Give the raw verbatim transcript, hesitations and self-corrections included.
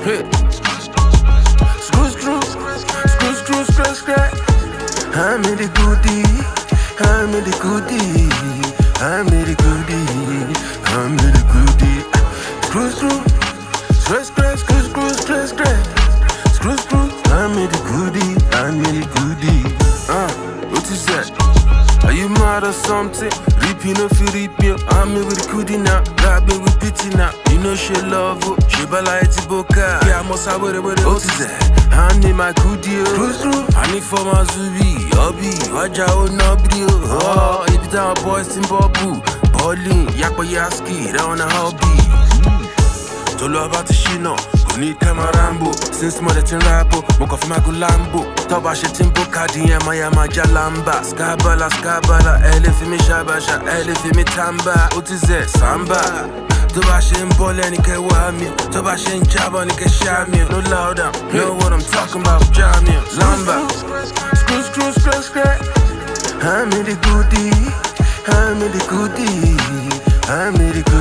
Hey. Screw, screw, screw, screw, screw, screw. I'm in the goodie, I'm in the goodie, I'm in the goodie, I'm in the goodie. Screw, screw, screw, screw, screw, screw, screw, screw, screw, screw. I'm in the goodie, I'm in the goodie. Uh, what is that? Are you mad or something? Reaping if you reap me. I'm in with the goodie now, got me with pity now. You know she love you, she bala iti boka. Yeah, I must have it, what is that? I need my goodie, I need for my zubi, hobby, waja o nobody. Oh, if it's our boys in Babu, Pauline, Yakba Yaski, that on a hobby. Tolo about the shino, go need Camarambo. Since mother tin rapo, moka for my gulambo. Toba shetin bokadi ya maya majalamba. Skabala, skabala, elefimi shabasha, elefimi tamba. What is that? Samba. Toba shin bole ni ke wami. Toba shin jaba ni ke shami. No louder, know what I'm talking about, jammy. Lamba. Screw, screw, screw, screw. I'm in the goodie, I'm in the goodie, I'm in the goodie.